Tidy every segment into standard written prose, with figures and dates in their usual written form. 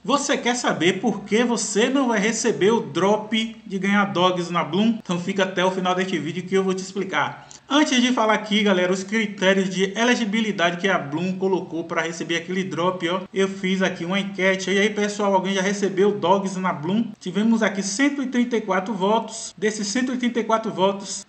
Você quer saber por que você não vai receber o drop de ganhar dogs na Bloom? Então fica até o final deste vídeo que eu vou te explicar. Antes de falar aqui, galera, os critérios de elegibilidade que a Bloom colocou para receber aquele drop, ó, eu fiz aqui uma enquete. E aí, pessoal, alguém já recebeu dogs na Bloom? Tivemos aqui 134 votos. Desses 134 votos,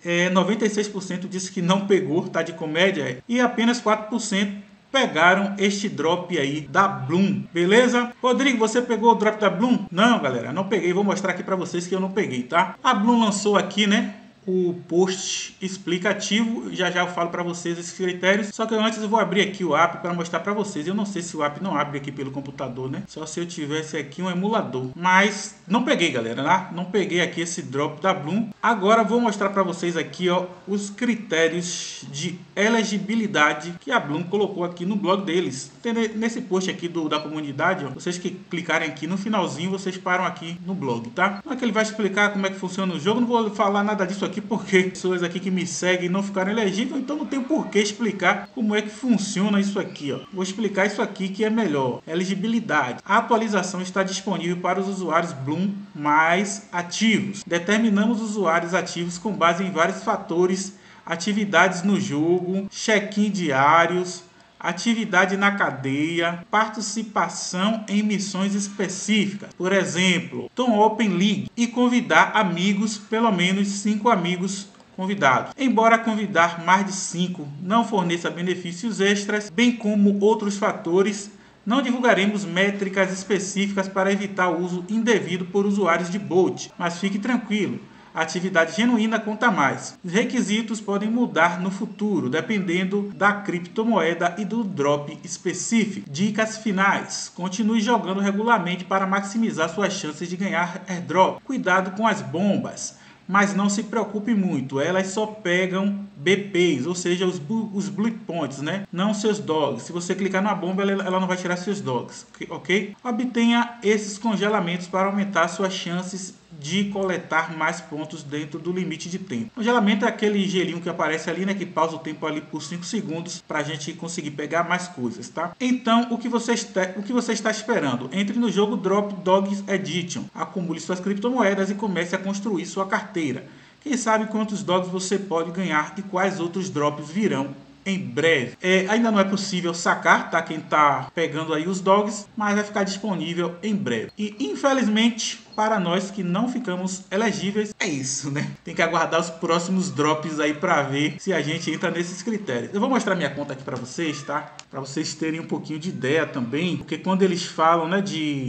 96% disse que não pegou, tá de comédia, e apenas 4% pegaram este drop aí da Bloom, beleza? Rodrigo, você pegou o drop da Bloom? Não, galera, não peguei. Vou mostrar aqui para vocês que eu não peguei, tá? A Bloom lançou aqui, né, o post explicativo. Já eu falo para vocês esses critérios. Só que antes eu vou abrir aqui o app para mostrar para vocês. Eu não sei se o app não abre aqui pelo computador, né? Só se eu tivesse aqui um emulador. Mas não peguei, galera, né? Não peguei aqui esse drop da Bloom. Agora vou mostrar para vocês aqui, ó, os critérios de elegibilidade que a Bloom colocou aqui no blog deles. Nesse post aqui da comunidade, ó, vocês que clicarem aqui no finalzinho, vocês param aqui no blog, tá? Não é que ele vai explicar como é que funciona o jogo. Não vou falar nada disso aqui porque pessoas aqui que me seguem não ficaram elegíveis, então não tem por que explicar como é que funciona isso aqui, ó. Vou explicar isso aqui que é melhor. Elegibilidade. A atualização está disponível para os usuários Bloom mais ativos. Determinamos usuários ativos com base em vários fatores: atividades no jogo, check-in diários, atividade na cadeia, participação em missões específicas, por exemplo, Tom Open League, e convidar amigos, pelo menos 5 amigos convidados. Embora convidar mais de 5 não forneça benefícios extras, bem como outros fatores, não divulgaremos métricas específicas para evitar o uso indevido por usuários de bot, mas fique tranquilo. A atividade genuína conta mais. Os requisitos podem mudar no futuro, dependendo da criptomoeda e do drop específico. Dicas finais: continue jogando regularmente para maximizar suas chances de ganhar airdrop. Cuidado com as bombas, mas não se preocupe muito, elas só pegam BPs, ou seja, os Blue Points, né? Não seus dogs. Se você clicar na bomba, ela não vai tirar seus dogs, ok? Obtenha esses congelamentos para aumentar suas chances de coletar mais pontos dentro do limite de tempo. Congelamento é aquele gelinho que aparece ali, né, que pausa o tempo ali por 5 segundos para a gente conseguir pegar mais coisas, tá? Então, o que você está esperando? Entre no jogo Drop Dogs Edition, acumule suas criptomoedas e comece a construir sua carteira. Quem sabe quantos dogs você pode ganhar e quais outros drops virão em breve. Ainda não é possível sacar, tá? Quem tá pegando aí os dogs, mas vai ficar disponível em breve. E infelizmente, para nós que não ficamos elegíveis, é isso, né? Tem que aguardar os próximos drops aí para ver se a gente entra nesses critérios. Eu vou mostrar minha conta aqui para vocês, tá? Para vocês terem um pouquinho de ideia também, porque quando eles falam, né,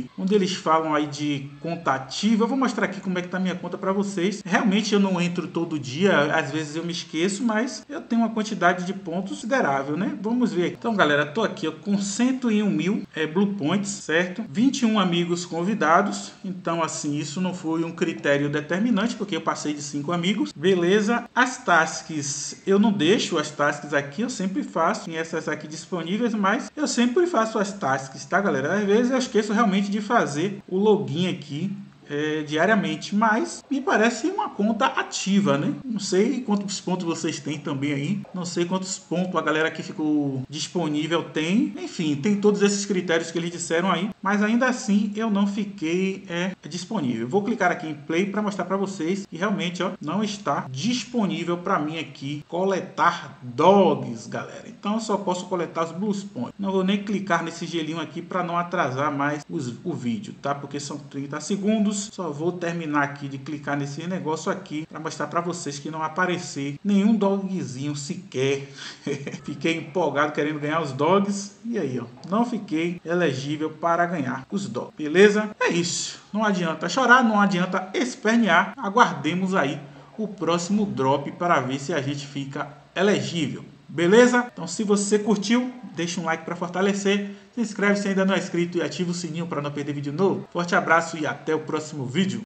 aí de conta ativa, eu vou mostrar aqui como é que tá minha conta para vocês. Realmente eu não entro todo dia, às vezes eu me esqueço, mas eu tenho uma quantidade de pontos considerável, né? Vamos ver. Então, galera, tô aqui ó, com 101 mil Blue Points, certo? 21 amigos convidados. Então, assim, isso não foi um critério determinante, porque eu passei de 5 amigos. Beleza. As tasks, eu não deixo as tasks aqui, eu sempre faço. Tem essas aqui disponíveis, mas eu sempre faço as tasks, tá, galera? Às vezes eu esqueço realmente de fazer o login aqui diariamente, mas me parece uma conta ativa, né? Não sei quantos pontos vocês têm também aí, não sei quantos pontos a galera que ficou disponível tem, enfim, tem todos esses critérios que eles disseram aí, mas ainda assim eu não fiquei disponível. Vou clicar aqui em play para mostrar para vocês que realmente, ó, não está disponível para mim aqui coletar dogs, galera. Então eu só posso coletar os Blue Points. Não vou nem clicar nesse gelinho aqui para não atrasar mais o vídeo, tá? Porque são 30 segundos. Só vou terminar aqui de clicar nesse negócio aqui para mostrar para vocês que não aparecer nenhum dogzinho sequer. Fiquei empolgado querendo ganhar os dogs e aí, ó, não fiquei elegível para ganhar os dogs. Beleza? É isso. Não adianta chorar, não adianta espernear. Aguardemos aí o próximo drop para ver se a gente fica elegível. Beleza? Então, se você curtiu, deixa um like para fortalecer, se inscreve se ainda não é inscrito e ativa o sininho para não perder vídeo novo. Forte abraço e até o próximo vídeo.